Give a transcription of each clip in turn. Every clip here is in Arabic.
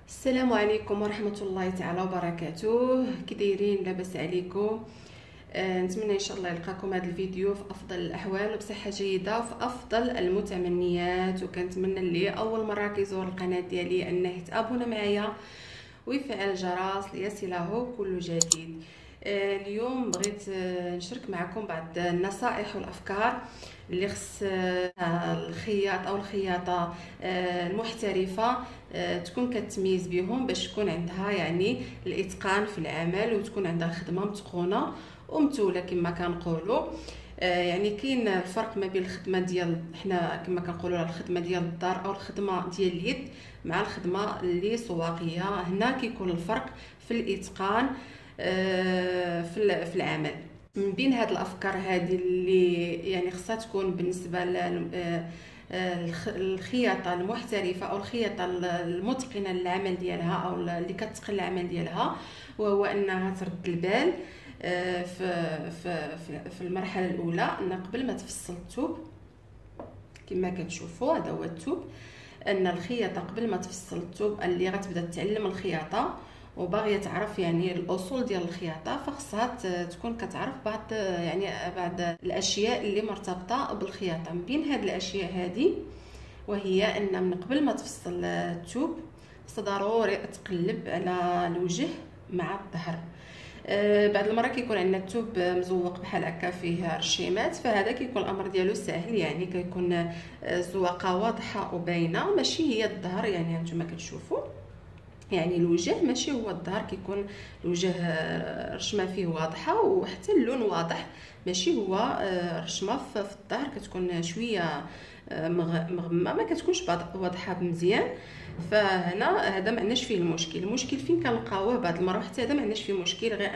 السلام عليكم ورحمة الله تعالى وبركاته. كي دايرين؟ لاباس عليكم؟ نتمنى ان شاء الله يلقاكم هذا الفيديو في افضل الاحوال وبصحه جيده وفي افضل المتمنيات. وكنتمنى اللي اول مره كيزور القناه ديالي انه يتابونا معايا ويفعل الجرس ليصله كل جديد. اليوم بغيت نشارك معكم بعض النصائح والافكار اللي خص الخياط او الخياطه المحترفه تكون كتميز بهم باش تكون عندها يعني الاتقان في العمل وتكون عندها الخدمه متقونه ومتوله كما كنقولوا. يعني كاين الفرق ما بين الخدمه ديال حنا كما كنقولوا الخدمه ديال الدار او الخدمه ديال اليد مع الخدمه اللي سواقيه. هنا كيكون الفرق في الاتقان في العمل. من بين هاد الافكار هذه اللي يعني خصها تكون بالنسبه الخياطه المحترفه او الخياطه المتقنه للعمل ديالها او اللي كتقن العمل ديالها، وهو انها ترد البال في المرحله الاولى ان قبل ما تفصل الثوب كما كتشوفوا هذا هو الثوب. ان الخياطه قبل ما تفصل الثوب اللي غتبدا تتعلم الخياطه وباغيه تعرف يعني الاصول ديال الخياطه، فخصها تكون كتعرف بعض الاشياء اللي مرتبطه بالخياطه. من بين هاد الاشياء هذه وهي ان من قبل ما تفصل الثوب خصها ضروري تقلب على الوجه مع الظهر. بعض المرات كيكون عندنا الثوب مزوق بحال هكا فيه رشيمات، فهذا كيكون الامر ديالو سهل، يعني كيكون الزواقه واضحه وباينه، ماشي هي الظهر يعني هانتوما كتشوفوا يعني الوجه ماشي هو الظهر، كيكون الوجه رشمه فيه واضحه وحتى اللون واضح، ماشي هو رشمه في الظهر كتكون شويه مغمه ما كتكونش واضحه مزيان. فهنا هذا ما عندناش فيه المشكل فين كنلقاوه بعض المرات، حتى هذا ما عندناش فيه مشكل. غير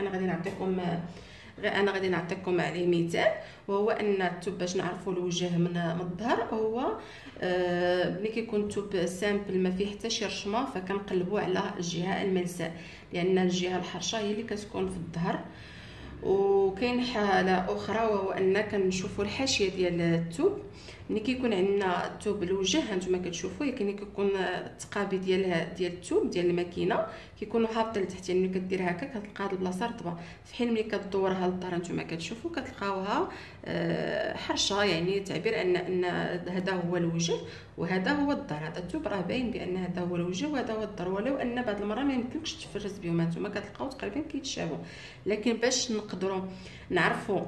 انا غادي نعطيكم عليه مثال، وهو ان الثوب باش نعرفوا الوجه من الظهر هو ملي كيكون الثوب سامبل ما فيه حتى شي رشمه فكنقلبوا على الجهه الملساء، لان الجهه الحرشه هي اللي كتكون في الظهر. وكاين حاله اخرى وهو ان كنشوفوا الحاشيه ديال الثوب. ملي كيكون عندنا الثوب الوجه هانتوما كتشوفوا كيكون التقابي ديال الثوب ديال الماكينه كيكونوا هابطين لتحت، يعني ملي كدير هكا كتلقى هاد البلاصه رطبه، في حين ملي كدورها للدار هانتوما كتشوفوا كتلقاوها حرشه، يعني تعبير ان هذا هو الوجه وهذا هو الظهر. هذا الثوب راه باين بان هذا هو الوجه وهذا هو الظهر، ولو ان بعض المرات ما يمكنكش تفرز بهم، هانتوما كتلقاو تقريبا كيتشابهوا. لكن باش نقدروا نعرفوا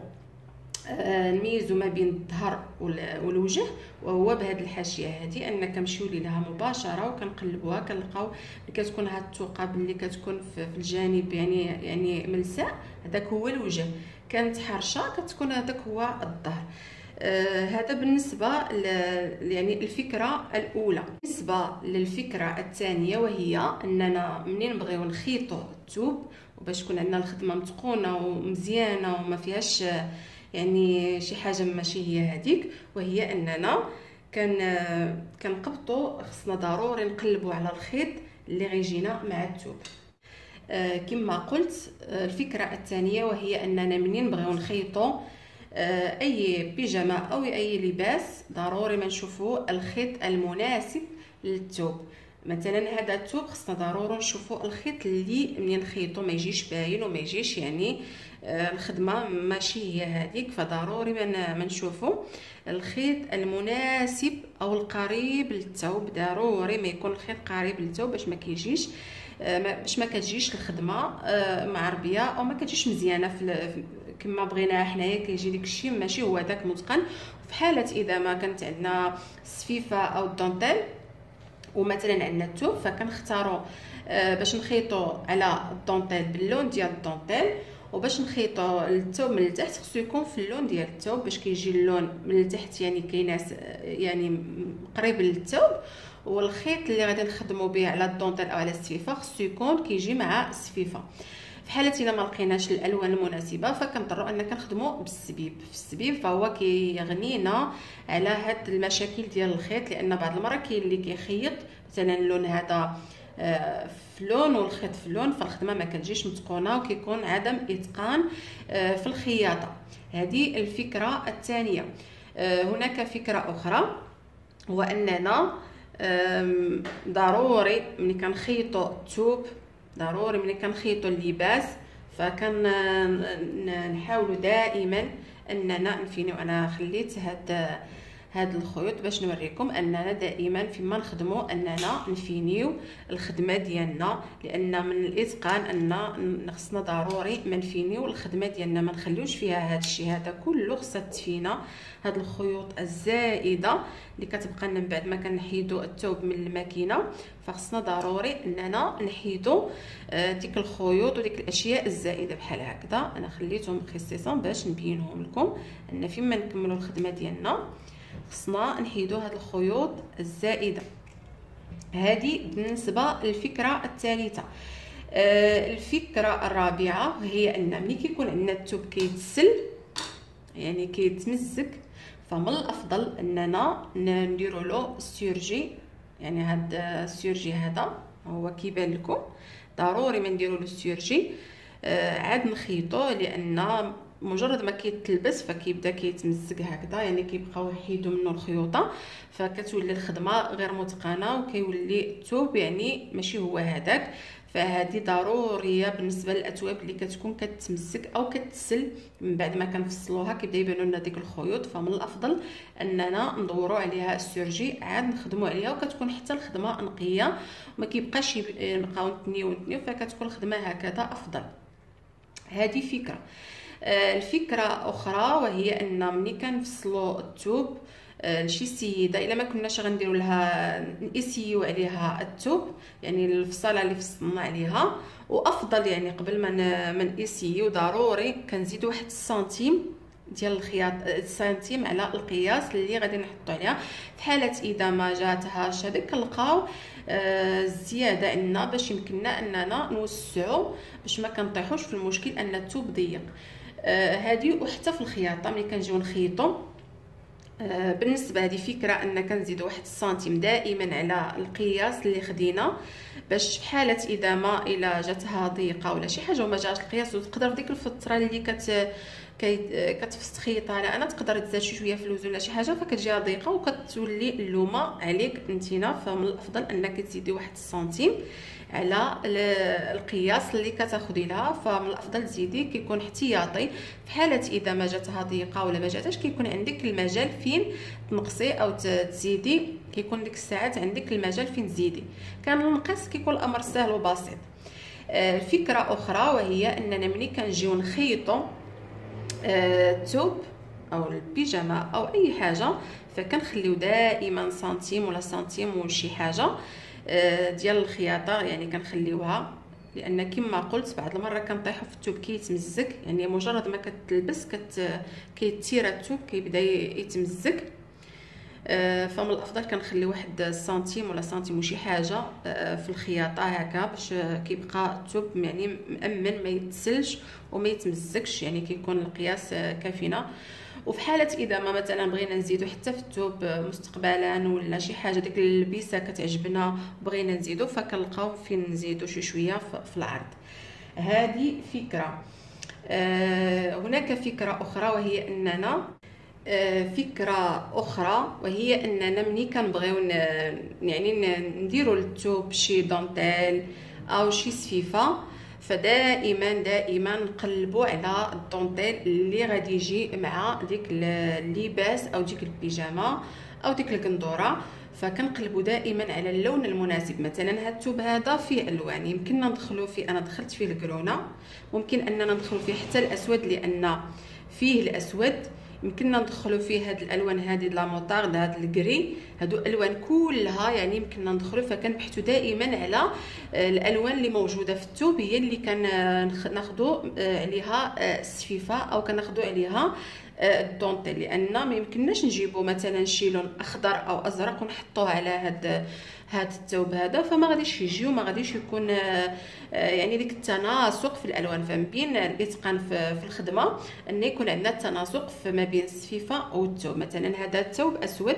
نميزوا ما بين الظهر والوجه وهو بهذه الحاشيه هذه، ان كنمشيو ليها مباشره وكنقلبوها كنلقاو اللي كتكون هاد الثقب اللي كتكون في الجانب يعني ملساء، هذاك هو الوجه. كانت حرشه كتكون هذاك هو الظهر. هذا بالنسبه يعني الفكره الاولى. بالنسبه للفكره الثانيه وهي اننا منين نبغيو نخيطوا الثوب وباش تكون عندنا الخدمه متقونه ومزيانه وما فيهاش يعني شي حاجه ماشي هي هذيك، وهي اننا كنقبطوا خصنا ضروري نقلبوا على الخيط اللي غيجينا مع الثوب. كما قلت الفكره الثانيه وهي اننا منين نبغيو نخيطوا اي بيجامه او اي لباس ضروري ما نشوفوا الخيط المناسب للثوب. مثلا هذا الثوب خصنا ضروري نشوفوا الخيط اللي منين نخيطوا ما يجيش باين وما يجيش يعني الخدمه ماشي هي هذيك، فضروري ما نشوفوا الخيط المناسب او القريب للثوب. ضروري ما يكون الخيط قريب للثوب باش ما كتجيش الخدمه معربيه او ما كتجيش مزيانه كما بغيناها حنايا، كيجي داك الشيء ماشي هو داك متقن. في حاله اذا ما كانت عندنا السفيفه او الدونتيل ومثلا عندنا الثوب فكنختاروا باش نخيطوا على الدونتيل باللون ديال الدونتيل، وباش نخيطوا الثوب من التحت خصو يكون في اللون ديال الثوب باش كيجي اللون من التحت يعني كيناس يعني قريب للثوب، والخيط اللي غادي نخدموا به على الدونتيل او على السفيفه خصو يكون كيجي مع السفيفه. في حاله الا ما لقيناش الالوان المناسبه فكنضطروا ان كنخدموا بالسبيب. في السبيب فهو كيغنينا على هاد المشاكل ديال الخيط، لان بعض المرات كاين اللي كيخيط مثلا اللون هذا في لون والخيط في لون، فالخدمه ما كتجيش متقونه وكيكون عدم اتقان في الخياطه. هذه الفكره الثانيه. هناك فكره اخرى هو اننا ضروري ملي كنخيطوا الثوب، ضروري ملي كنخيطوا اللباس نحاولوا دائما اننا نفينيو. انا خليت هاد الخيوط باش نوريكم اننا دائما فيما نخدموا اننا نفينيو الخدمه ديالنا، لان من الاتقان ان خصنا ضروري ما نفينيو الخدمه ديالنا، ما نخليوش فيها هاد الشيء هذا كله. خصها تفينا هاد الخيوط الزائده اللي كتبقى لنا من بعد ما كنحيدوا الثوب من الماكينه، فخصنا ضروري اننا نحيدوا ديك الخيوط وديك الاشياء الزائده بحال هكذا. انا خليتهم خصيصا باش نبينهم لكم ان فيما نكملوا الخدمه ديالنا خصنا نحيدوا هاد الخيوط الزائده. هذه بالنسبه للفكره الثالثه. الفكره الرابعه هي ان ملي كيكون عندنا الثوب كيتسل يعني كيتمزك، فمن الافضل اننا نديروا له السيرجي. يعني هاد السيرجي هذا هو كيبان لكم، ضروري ما نديروا له السيرجي عاد نخيطوه، لان مجرد ما كيتلبس فكيبدا كيتمزق هكذا، يعني كيبقاو يحيدوا منه الخيوطه، فكتولي الخدمه غير متقنه وكيولي الثوب يعني ماشي هو هذاك. فهذه ضروريه بالنسبه للاثواب اللي كتكون كتمزق او كتسل من بعد ما كنفصلوها كيبدا يبانوا لنا ديك الخيوط، فمن الافضل اننا ندوروا عليها السيرجي عاد نخدموا عليها، وكتكون حتى الخدمه نقيه وما كيبقاش نبقاو نتنيو فكتكون الخدمه هكذا افضل. هذه فكره. الفكره اخرى وهي ان ملي كنفصلوا الثوب لشي سيده، الا ما كناش غنديروا لها نسيو عليها الثوب، يعني الفصاله اللي فصلنا عليها، وافضل يعني قبل ما نسيو ضروري كنزيدوا واحد السنتيم ديال الخياط، سنتيم على القياس اللي غادي نحطوا عليها. في حاله اذا ما جاتهاش هذيك كنلقاو الزياده عندنا باش يمكننا اننا نوسعوا باش ما كنطيحوش في المشكل ان الثوب ضيق. هذه وحتى في الخياطه ملي كنجيو نخيطوا بالنسبه هذه فكره ان كنزيدوا واحد السنتيم دائما على القياس اللي خدينا، باش في حاله اذا ما الا جاتها ضيقه ولا شي حاجه وما جاش القياس، وتقدر ديك الفتره اللي كتخيطها على انا تقدر تزاد شويه في الوزن ولا شي حاجه فكتجيها ضيقه وكتولي اللومه عليك انتينا. فمن الافضل انك تزيدي واحد السنتيم على القياس اللي كتاخدي لها، فمن الافضل تزيدي كيكون احتياطي في حاله اذا ما جاتها ضيقه ولا ما جاتش كيكون عندك المجال فين تنقصي او تزيدي، كيكون ديك الساعات عندك المجال فين تزيدي. كان النقص كيكون الامر سهل وبسيط. فكره اخرى وهي اننا ملي كنجيو نخيطوا الثوب او البيجامه او اي حاجه فكنخليو دائما سنتيم ولا سنتيم وشي حاجه ديال الخياطه، يعني كنخليوها، لان كما قلت بعض المره كنطيحوا في الثوب كيتمزق، يعني مجرد ما كتلبس كيتير الثوب كيبدا يتمزق. فمن الافضل كنخلي واحد سنتيم ولا سنتيم وشي حاجه في الخياطه هكا باش كيبقى الثوب يعني مامن ما يتسلش وما يتمزقش، يعني كيكون القياس كافينا. وفي حاله اذا ما مثلا بغينا نزيدو حتى في الثوب مستقبلا ولا شي حاجه ديك اللبسه كتعجبنا بغينا نزيدو فكنلقاو فين نزيدو شويه في العرض. هذه فكره. هناك فكره اخرى وهي اننا ملي كنبغيو يعني نديروا للثوب شي دونتيل او شي سفيفه، فدائما نقلبوا على الدونتيل اللي غادي يجي مع ديك اللباس او ديك البيجامه او ديك القندوره، فكنقلبوا دائما على اللون المناسب. مثلا هذا الثوب هذا فيه الوان يمكننا ندخلوا فيه، انا دخلت فيه الكرونه، ممكن اننا ندخلوا فيه حتى الاسود لان فيه الاسود، يمكننا ندخلوا فيه هاد الالوان هذه لا موطارد هاد الكري، هادو الالوان كلها يعني يمكننا ندخلوا، فكنبحثوا دائما على الالوان اللي موجوده في الثوب هي اللي كناخذوا عليها السفيفه او كناخذوا عليها الدونتيل، لان ما يمكنناش نجيبوا مثلا شي لون اخضر او ازرق ونحطوه على هاد الثوب هذا، فما غاديش يجيو، ما غاديش يكون يعني ديك التناسق في الالوان. فمن بين الاتقان في الخدمه ان يكون عندنا التناسق ما بين السفيفه والثوب. مثلا هذا الثوب اسود،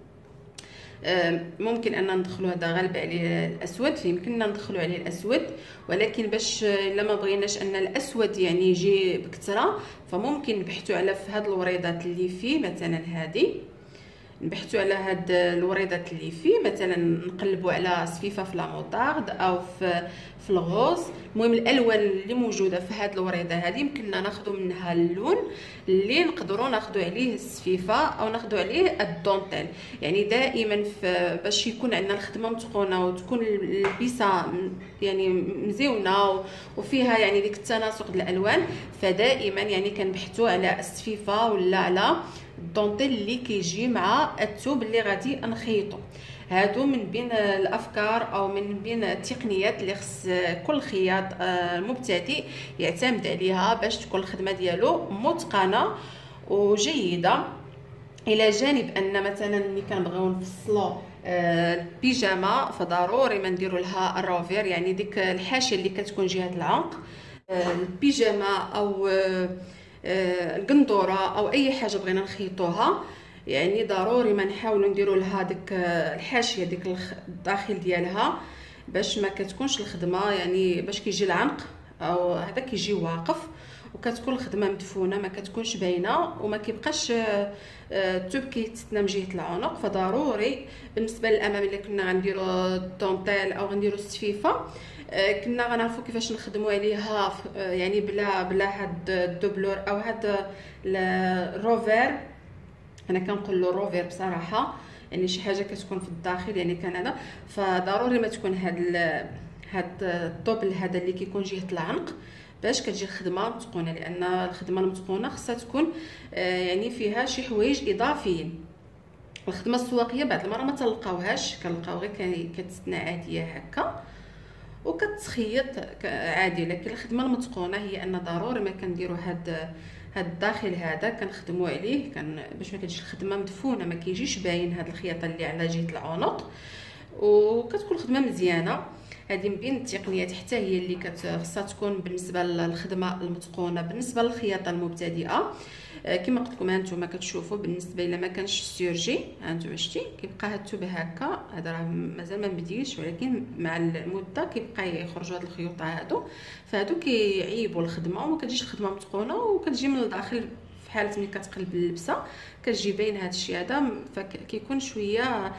ممكن ان ندخلوا هذا غالب عليه الاسود فيمكننا ندخلوا عليه الاسود، ولكن باش الا ما بغيناش ان الاسود يعني يجي بكثره فممكن نبحثوا على في هاد الوريضات اللي فيه مثلا هذه نبحثوا على هاد الوريدات اللي فيه، مثلا نقلبوا على سفيفه في لاموطارد او في الغوص. المهم الالوان اللي موجوده في هاد الوريده هذه يمكننا ناخذوا منها اللون اللي نقدروا ناخذوا عليه السفيفه او ناخذوا عليه الدونتيل. يعني دائما باش يكون عندنا الخدمه متقونه وتكون البيسه يعني مزيونه وفيها يعني ديك التناسق ديال الالوان، فدائما يعني كنبحثوا على السفيفه ولا على الدونتيل اللي كيجي مع الثوب اللي غادي نخيطو. هادو من بين الافكار او من بين التقنيات اللي خص كل خياط مبتدئ يعتمد عليها باش تكون الخدمه ديالو متقنه وجيده. الى جانب ان مثلا ملي كنبغيو نفصلوا البيجامه فضروري ما نديروا لها الروفير، يعني ديك الحاشيه اللي كتكون جهه العنق. البيجامه او القندوره او اي حاجه بغينا نخيطوها، يعني ضروري ما نحاولوا نديروا لها ديك الحاشيه ديك الداخل ديالها باش ما كتكونش الخدمه، يعني باش كيجي العنق او هذا كيجي واقف وكتكون الخدمه مدفونه ما كتكونش باينه وما كيبقاش الثوب كيتسنى من جهه العنق. فضروري بالنسبه للامام اللي كنا غنديروا الدونتيل او غنديروا السفيفه كنا غنعرفوا كيفاش نخدموا عليها يعني بلا هاد الدبلور او هاد الروفير. انا كنقول له روفير بصراحه، يعني شي حاجه كتكون في الداخل يعني كان هذا. فضروري ما تكون هاد الطوبل هذا اللي كيكون جهه العنق باش كتجي الخدمه متقونه، لان الخدمه المتقونه خصها تكون يعني فيها شي حوايج اضافيين. الخدمه السواقيه بعض المره ما تلقاوهاش، كنلقاو غير كتسنى عاديه هكا وكتخيط عادي. لكن الخدمه المتقونه هي ان ضروري ما كنديروا هاد الداخل هذا كنخدموا عليه باش ما كتجيش الخدمه مدفونه، ما كيجيش باين هاد الخياطه اللي على جهه العنق وكتكون الخدمه مزيانه. هذه من بين التقنيات حتى هي اللي خصها تكون بالنسبه للخدمه المتقونه. بالنسبه للخياطه المبتدئه كما قلت لكم هانتوما كتشوفوا بالنسبه الا ما كانش السيرجي هانتوما شتي كيبقى هاد الثوب هكا. هذا راه مازال ما بديش ولكن مع المده كيبقى يخرجوا هاد الخيوط هادو، فهادو كيعيبوا الخدمه وما كتجيش الخدمه متقونه وكتجي من الداخل في حاله ملي كتقلب اللبسه كتجي باين هاد الشيء هذا، فكيكون شويه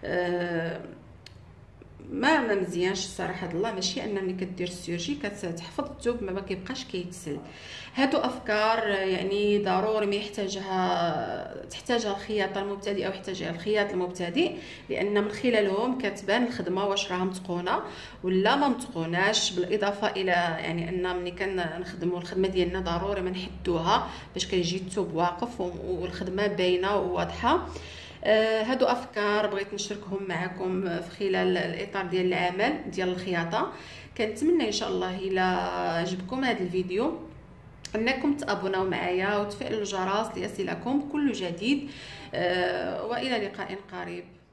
ما مزيانش الصراحه الله. ماشي ان ملي كدير السيرجي كتحفظ الثوب ما كيبقاش كيتسل. هادو افكار يعني ضروري ما تحتاجها الخياطه المبتدئه او يحتاجها الخياط المبتدئ، لان من خلالهم كتبان الخدمه واش راها متقونه ولا ما متقوناش. بالاضافه الى يعني ان ملي كنخدموا الخدمه ديالنا ضروري ما نحدوها باش كيجي الثوب واقف والخدمه باينه وواضحه. هادو افكار بغيت نشاركهم معكم في خلال الاطار ديال العمل ديال الخياطه. كنتمنى ان شاء الله الى عجبكم هذا الفيديو انكم تابوناو معايا وتفعلوا الجرس ليصلكم كل جديد، والى لقاء قريب.